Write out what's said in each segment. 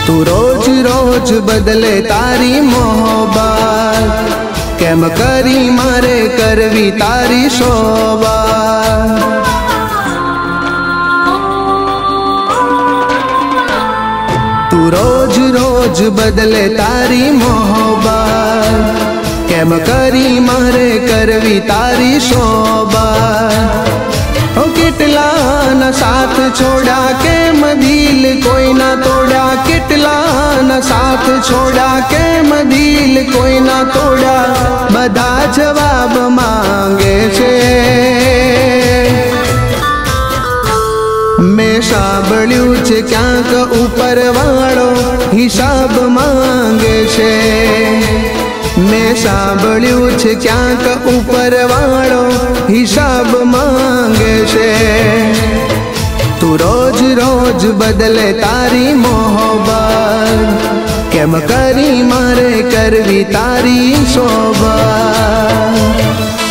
तू रोज रोज बदले तारी मोहब्बत, केम करी मारे करवी तारी सोबत। तू रोज रोज बदले तारी मोहब्बत, केम करी मारे करवी तारी सोबत। ओ किटला न साथ छोड़ा के मदिल कोई ना तोड़ा, किटला न साथ छोड़ा के मदिल कोई ना तोड़ा। बधा जवाब मांगे छे, मैं सांभळ्यु छे क्यांक ऊपर वाळो हिसाब मांगे छे। मैं सांभळ्यु छे क्यांक ऊपर वाळो हिसाब मांगे छे। तू रोज रोज बदले तारी मोहब्बत, केम करी मारे करवी तारी सोबत।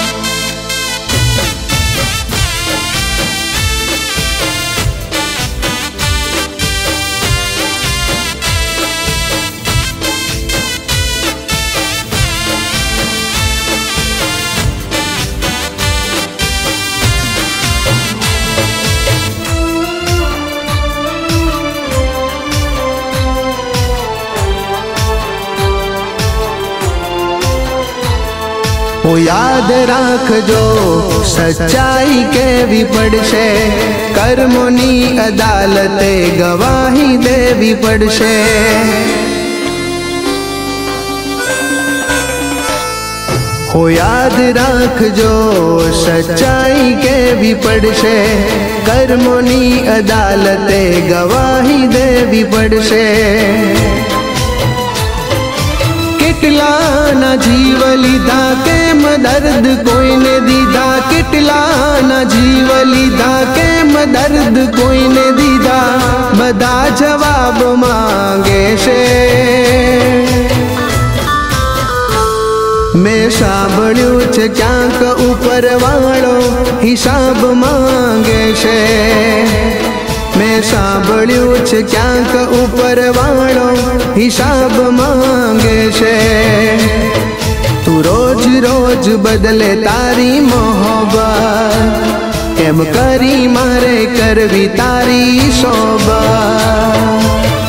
ओ याद राखजो सच्चाई केवी पड़शे, कर्मोनी अदालते गवाही देवी पड़शे। ओ याद राखजो सच्चाई केवी पड़शे, कर्मोनी अदालते गवाही देवी पड़शे। किटला ना जीव लीधा केम दर्द कोई ने दीधा, किटला ना जीव लीधा केम दर्द कोई ने दीधा। बधा जवाब मांगे छे, मैं सांभळ्यु छे क्यांक ऊपर वाळो हिसाब मांगे छे। मैं सांभळ्यु छे क्यांक ऊपर वाळो हिसाब मांगे छे। तू रोज रोज बदले तारी मोहब्बत, केम करी मारे करवी तारी सोबत।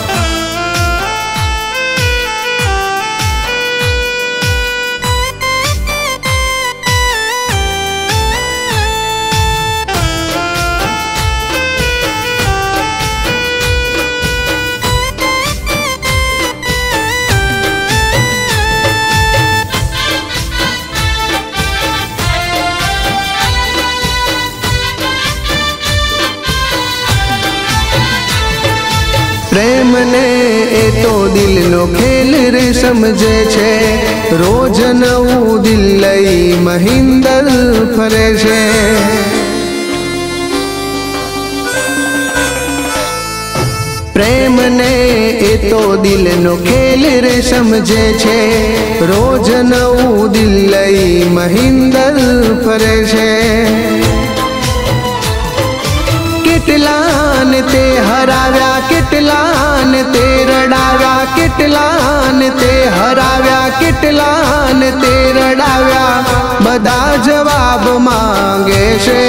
प्रेम ने ए तो दिल नो खेल रे समझे छे, रोज नवू दिल लई महिंदर फरे छे। प्रेम ने ए तो दिल नो खेल रे समझे छे, रोज नवू दिल लई महिंदर फरे छे। किटलान ते हराव्या, किटलान ते रडाव्या, किटलान ते हराव्या, किटलान ते रडाव्या। बधा जवाब मांगे छे,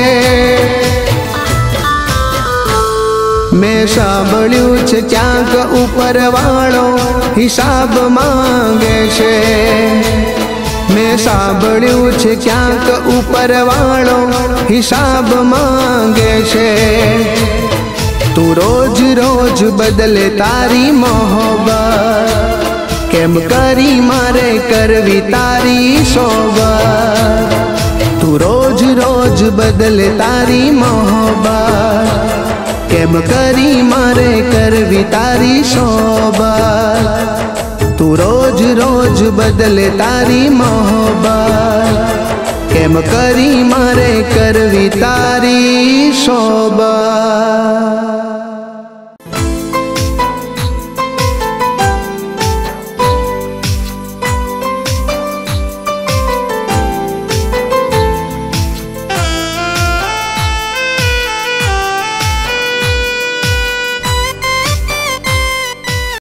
मैं सांभळ्यु छे क्यांक ऊपर वाळो हिसाब मांगे छे। मैं सांभळ्यु छे क्यांक ऊपर वाळो हिसाब मांगे छे। तू रोज रोज बदले तारी मोहब्बत, केम करी मारे करवी तारी सोबत। तू रोज रोज बदले तारी मोहब्बत, केम करी मारे करवी तारी सोबत। तू रोज रोज बदले तारी मोहब्बत, केम करी मारे करवी तारी सोबत।